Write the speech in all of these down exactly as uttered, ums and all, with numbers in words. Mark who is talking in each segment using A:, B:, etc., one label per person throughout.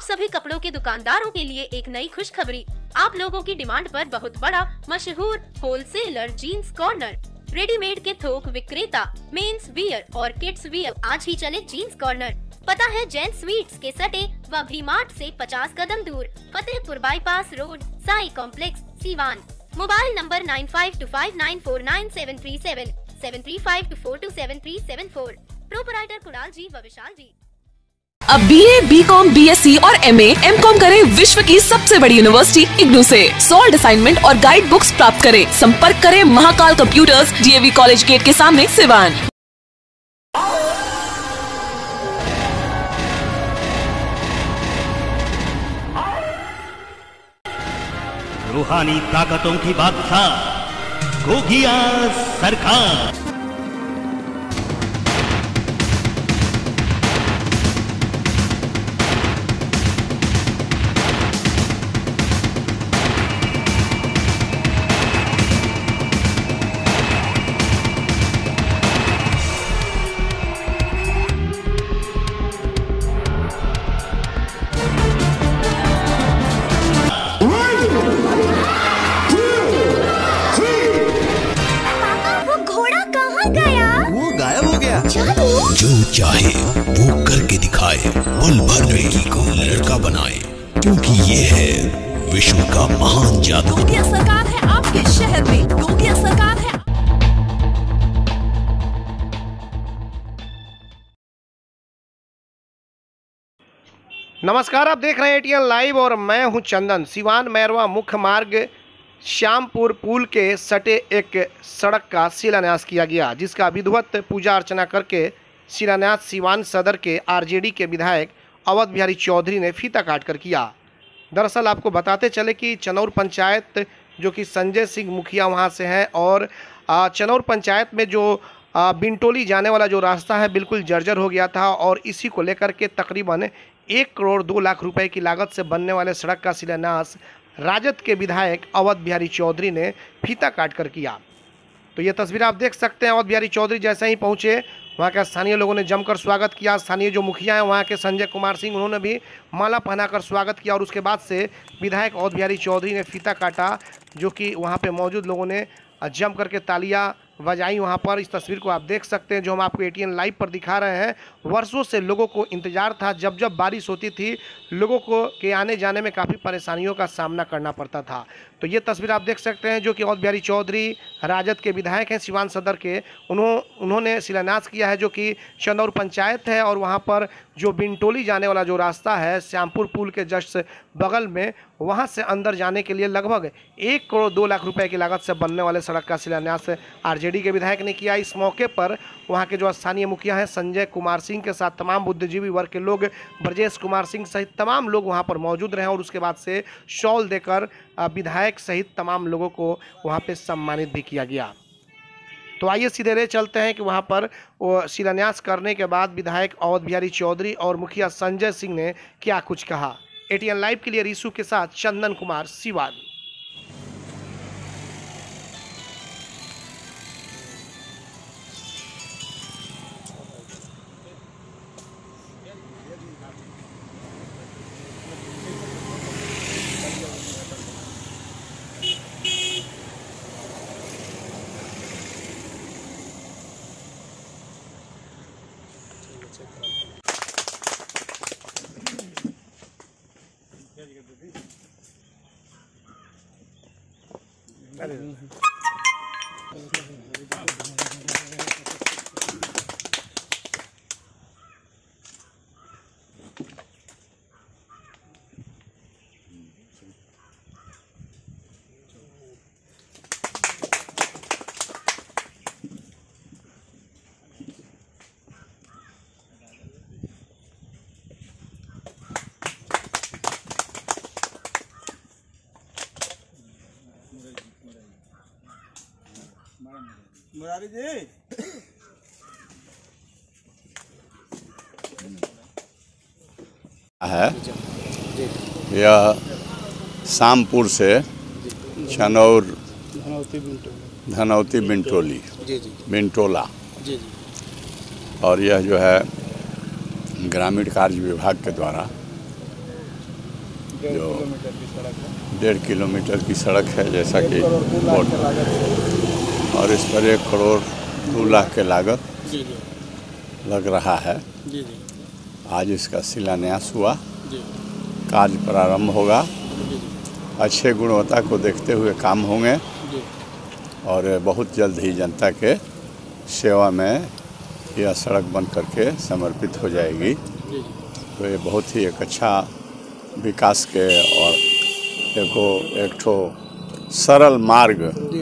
A: सभी कपड़ों के दुकानदारों के लिए एक नई खुशखबरी। आप लोगों की डिमांड पर बहुत बड़ा मशहूर होलसेलर जीन्स कॉर्नर, रेडीमेड के थोक विक्रेता, मेंस वियर और किड्स वियर, आज ही चले जीन्स कॉर्नर। पता है जैन स्वीट्स के सटे व भी मार्ट से पचास कदम दूर, Fatehpur bypass road, Sai complex, Siwan. Mobile number nine five two five nine four nine seven three seven, seven three five two four two seven three seven four. Proprietor Kunal ji व विशाल जी।
B: अब B A, B com, B S C और M ए, M com करें विश्व की सबसे बड़ी university IGNOU से। Solved assignment और गाइड बुक्स प्राप्त करें। संपर्क करें Mahakal computers, D A V college gate के सामने, सिवान।
C: रूहानी ताकतों की बादशाह गोगिया सरकार।
D: जो चाहे वो करके दिखाए, पल भर लड़की को लड़का बनाए, क्योंकि ये है विश्व का महान जादू।
B: गोगिया सरकार है आपके शहर में, गोगिया सरकार है।
E: नमस्कार, आप देख रहे हैं एटीएन लाइव और मैं हूं चंदन। सिवान मैरवा मुख्य मार्ग श्यामपुर पुल के सटे एक सड़क का शिलान्यास किया गया, जिसका विधिवत पूजा अर्चना करके शिलान्यास सिवान सदर के आरजेडी के विधायक अवध बिहारी चौधरी ने फीता काट कर किया। दरअसल आपको बताते चले कि चनौर पंचायत, जो कि संजय सिंह मुखिया वहां से हैं, और चनौर पंचायत में जो बिंटोली जाने वाला जो रास्ता है बिल्कुल जर्जर हो गया था, और इसी को लेकर के तकरीबन एक करोड़ दो लाख रुपए की लागत से बनने वाले सड़क का शिलान्यास राजद के विधायक अवध बिहारी चौधरी ने फीता काट कर किया। तो ये तस्वीर आप देख सकते हैं। अवध बिहारी चौधरी जैसे ही पहुंचे, वहां के स्थानीय लोगों ने जमकर स्वागत किया। स्थानीय जो मुखिया हैं वहां के संजय कुमार सिंह, उन्होंने भी माला पहनाकर स्वागत किया, और उसके बाद से विधायक अवध बिहारी चौधरी ने फीता काटा, जो कि वहां पे मौजूद लोगों ने जम करके तालियां बजाई वहां पर। इस तस्वीर को आप देख सकते हैं, जो हम आपको एटीएन लाइव पर दिखा रहे हैं। वर्षों से लोगों को इंतजार था, जब जब बारिश होती थी लोगों को के आने जाने में काफ़ी परेशानियों का सामना करना पड़ता था। तो ये तस्वीर आप देख सकते हैं, जो कि अवध बिहारी चौधरी राजद के विधायक हैं सिवान सदर के, उन्हों उन्होंने शिलान्यास किया है, जो कि चनौर पंचायत है, और वहाँ पर जो बिंटोली जाने वाला जो रास्ता है श्यामपुर पुल के जस्ट बगल में, वहाँ से अंदर जाने के लिए लगभग एक करोड़ दो लाख रुपए की लागत से बनने वाले सड़क का शिलान्यास आरजेडी के विधायक ने किया। इस मौके पर वहाँ के जो स्थानीय मुखिया हैं संजय कुमार सिंह के साथ तमाम बुद्धिजीवी वर्ग के लोग, ब्रजेश कुमार सिंह सहित तमाम लोग वहाँ पर मौजूद रहे, और उसके बाद से शॉल देकर विधायक सहित तमाम लोगों को वहाँ पे सम्मानित भी किया गया। तो आइए सीधे रे चलते हैं कि वहाँ पर शिलान्यास करने के बाद विधायक अवध बिहारी चौधरी और मुखिया संजय सिंह ने क्या कुछ कहा। एटीएन लाइव के लिए रिशु के साथ चंदन कुमार, सिवान।
F: मुरारी जी
G: है यह शामपुर से चनौर धनौती बिंटोली बिंटोला, और यह जो है ग्रामीण कार्य विभाग के द्वारा जो डेढ़ किलोमीटर की सड़क है, जैसा कि बोर्ड, और इस पर एक करोड़ दो लाख के लागत लग रहा है। आज इसका शिलान्यास हुआ, कार्य प्रारंभ होगा। अच्छे गुणवत्ता को देखते हुए काम होंगे और बहुत जल्द ही जनता के सेवा में यह सड़क बन करके समर्पित हो जाएगी। तो ये बहुत ही एक अच्छा विकास के और देखो एक ठो सरल मार्ग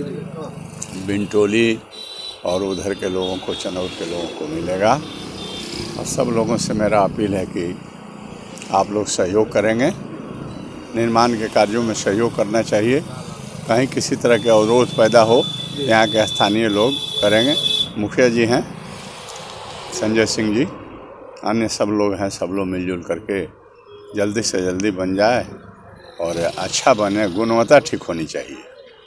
G: बिंटोली और उधर के लोगों को, चनौर के लोगों को मिलेगा। और सब लोगों से मेरा अपील है कि आप लोग सहयोग करेंगे, निर्माण के कार्यों में सहयोग करना चाहिए। कहीं किसी तरह के अवरोध पैदा हो, यहाँ के स्थानीय लोग करेंगे। मुखिया जी हैं, संजय सिंह जी, अन्य सब लोग हैं, सब लोग मिलजुल करके जल्दी से जल्दी बन जाए और अच्छा बने, गुणवत्ता ठीक होनी चाहिए।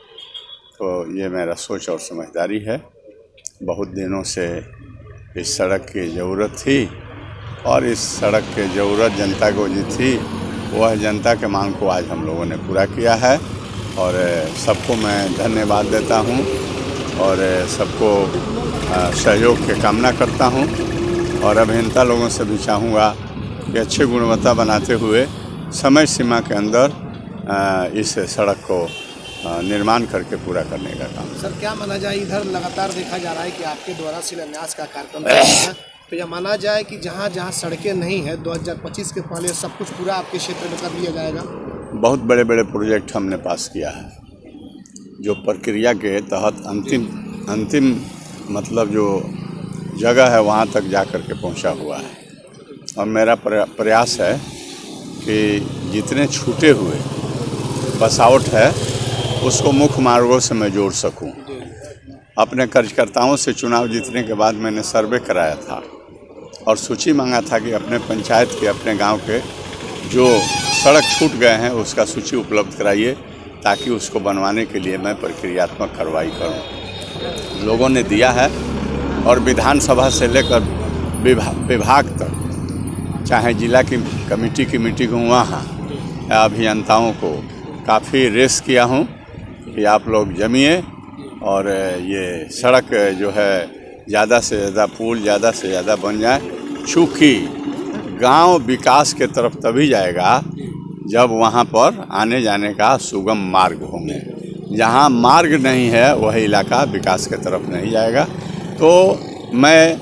G: तो ये मेरा सोच और समझदारी है। बहुत दिनों से इस सड़क की ज़रूरत थी और इस सड़क की ज़रूरत जनता को जी थी, वह जनता के मांग को आज हम लोगों ने पूरा किया है। और सबको मैं धन्यवाद देता हूँ और सबको सहयोग की कामना करता हूँ। और अभियंता लोगों से भी चाहूँगा कि अच्छी गुणवत्ता बनाते हुए समय सीमा के अंदर इस सड़क को निर्माण करके पूरा करने का काम।
E: सर, क्या माना जाए, इधर लगातार देखा जा रहा है कि आपके द्वारा शिलान्यास का कार्यक्रम चल रहा है, तो यह माना जाए कि जहाँ जहाँ सड़कें नहीं है दो हज़ार पच्चीस के पहले सब कुछ पूरा आपके क्षेत्र में कर लिया जाएगा?
G: बहुत बड़े बड़े प्रोजेक्ट हमने पास किया है, जो प्रक्रिया के तहत अंतिम अंतिम मतलब जो जगह है वहाँ तक जा कर के पहुँचा हुआ है। और मेरा प्रयास है कि जितने छूटे हुए बसावट है उसको मुख्य मार्गों से मैं जोड़ सकूं। अपने कार्यकर्ताओं से चुनाव जीतने के बाद मैंने सर्वे कराया था और सूची मांगा था कि अपने पंचायत के, अपने गांव के जो सड़क छूट गए हैं उसका सूची उपलब्ध कराइए, ताकि उसको बनवाने के लिए मैं प्रक्रियात्मक कार्रवाई करूं। लोगों ने दिया है और विधानसभा से लेकर विभाग विभाग तक, चाहे जिला की कमेटी की मीटिंग हुआ है, अभियंताओं को काफ़ी रेस किया हूं कि आप लोग जमिए और ये सड़क जो है ज़्यादा से ज़्यादा पुल ज़्यादा से ज़्यादा बन जाए। चूँकि गांव विकास के तरफ तभी जाएगा जब वहां पर आने जाने का सुगम मार्ग होंगे। जहां मार्ग नहीं है वह इलाका विकास के तरफ नहीं जाएगा। तो मैं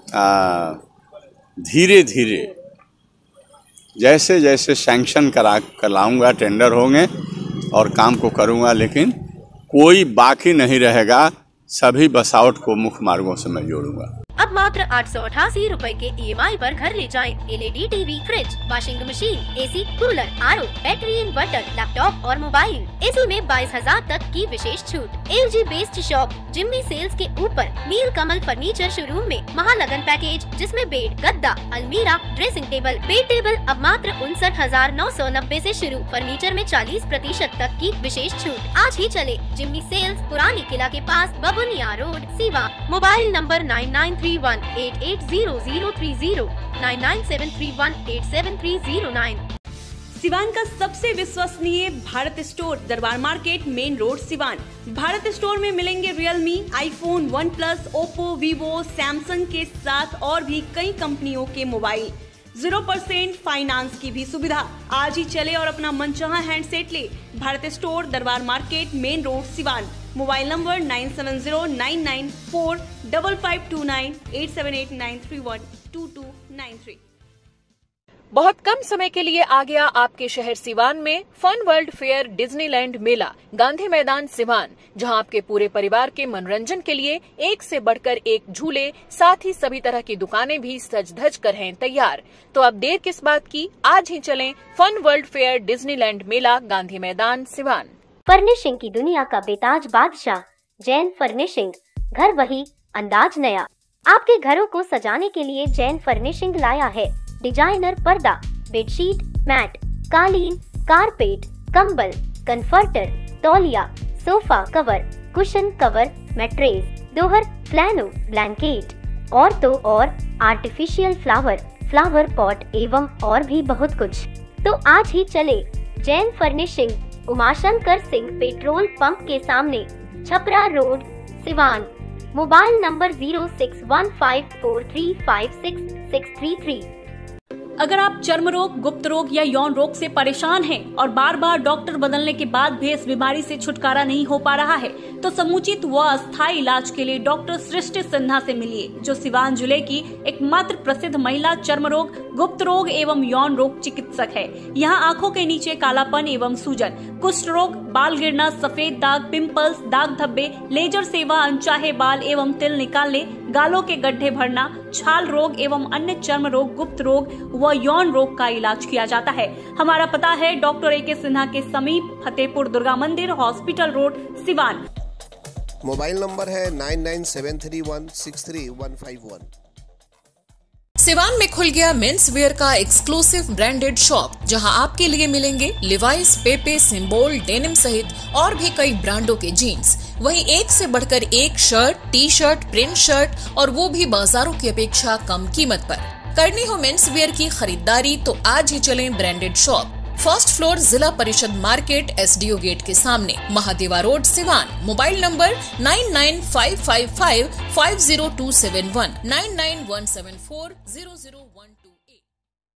G: धीरे धीरे जैसे जैसे सैंक्शन करा कराऊँगा, टेंडर होंगे और काम को करूँगा, लेकिन कोई बाकी नहीं रहेगा। सभी बसावट को मुख्य मार्गों से मैं जोड़ूंगा।
A: अब मात्र आठ सौ अठासी रूपए के ई एम आई पर घर ले जाएं LED TV, fridge, washing machine, AC, cooler, R O, battery inverter, laptop और मोबाइल, इसी में बाईस हजार तक की विशेष छूट। LG based shop Jimmy sales के ऊपर नील कमल फर्नीचर शोरूम में महालगन पैकेज, जिसमें बेड, गद्दा, अलमीरा, ड्रेसिंग टेबल, बेड टेबल अब मात्र उनसठ हजार नौ सौ नब्बे ऐसी शुरू। फर्नीचर में चालीस प्रतिशत तक की विशेष छूट। आज ही चले जिम्मी सेल्स, पुरानी किला के पास, Babuniya road, Siwan. Mobile number nine nine three one eight eight zero zero three zero, nine nine seven three one eight seven three zero nine.
F: Siwan का सबसे विश्वसनीय Bharat store, Darbar market, main road, Siwan. Bharat store में मिलेंगे Realme, iPhone, OnePlus, Oppo, Vivo, Samsung के साथ और भी कई कंपनियों के मोबाइल। जीरो परसेंट फाइनेंस की भी सुविधा। आज ही चले और अपना मनचाहा हैंडसेट ले। Bharat store, Darbar market, main road, Siwan. Mobile number nine seven zero nine nine four double five two nine, eight seven eight nine three one two two nine three.
B: बहुत कम समय के लिए आ गया आपके शहर सिवान में फन वर्ल्ड फेयर डिज्नीलैंड मेला, गांधी मैदान सिवान, जहां आपके पूरे परिवार के मनोरंजन के लिए एक से बढ़कर एक झूले, साथ ही सभी तरह की दुकानें भी सज धज कर हैं तैयार। तो अब देर किस बात की, आज ही चलें फन वर्ल्ड फेयर डिज्नीलैंड मेला, गांधी मैदान सिवान।
A: फर्निशिंग की दुनिया का बेताज बादशाह जैन फर्निशिंग, घर वही अंदाज नया। आपके घरों को सजाने के लिए जैन फर्निशिंग लाया है डिजाइनर पर्दा, बेडशीट, मैट, कालीन, कारपेट, कंबल, कन्फर्टर, तौलिया, sofa cover, cushion cover, mattress, दोहर, फ्लैनो, ब्लैंकेट और तो और आर्टिफिशियल फ्लावर, फ्लावर पॉट एवं और भी बहुत कुछ। तो आज ही चले Jain furnishing, Umashankar Singh petrol pump के सामने, Chhapra road, Siwan. Mobile number zero six one five four three five six six three three.
F: अगर आप चर्म रोग, गुप्त रोग या यौन रोग से परेशान हैं और बार बार डॉक्टर बदलने के बाद भी इस बीमारी से छुटकारा नहीं हो पा रहा है, तो समुचित व अस्थायी इलाज के लिए डॉक्टर सृष्टि सिन्हा से मिलिए, जो सिवान जिले की एकमात्र प्रसिद्ध महिला चर्म रोग, गुप्त रोग एवं यौन रोग चिकित्सक है। यहाँ आंखों के नीचे कालापन एवं सूजन, कुष्ठ रोग, बाल गिरना, सफेद दाग, पिंपल्स, दाग धब्बे, लेजर सेवा, अनचाहे बाल एवं तिल निकालने, गालों के गड्ढे भरना, छाल रोग एवं अन्य चर्म रोग, गुप्त रोग व यौन रोग का इलाज किया जाता है। हमारा पता है डॉक्टर ए के सिन्हा के समीप, फतेहपुर दुर्गा मंदिर, hospital road, Siwan.
H: Mobile number है nine nine seven three one six three one five one.
B: Siwan में खुल गया मेंस वेयर का एक्सक्लूसिव ब्रांडेड शॉप, जहां आपके लिए मिलेंगे लिवाइस, पेपे, सिंबल, डेनिम सहित और भी कई ब्रांडों के जीन्स। वहीं एक से बढ़कर एक shirt, T shirt, print shirt और वो भी बाजारों की अपेक्षा कम कीमत पर। करनी हो मेंस वेयर की खरीदारी तो आज ही चलें ब्रांडेड शॉप। फर्स्ट फ्लोर, जिला परिषद मार्केट, एसडीओ गेट के सामने, Mahadeva road, Siwan. Mobile number nine nine five five five five zero two seven one, nine nine one seven four zero zero one to.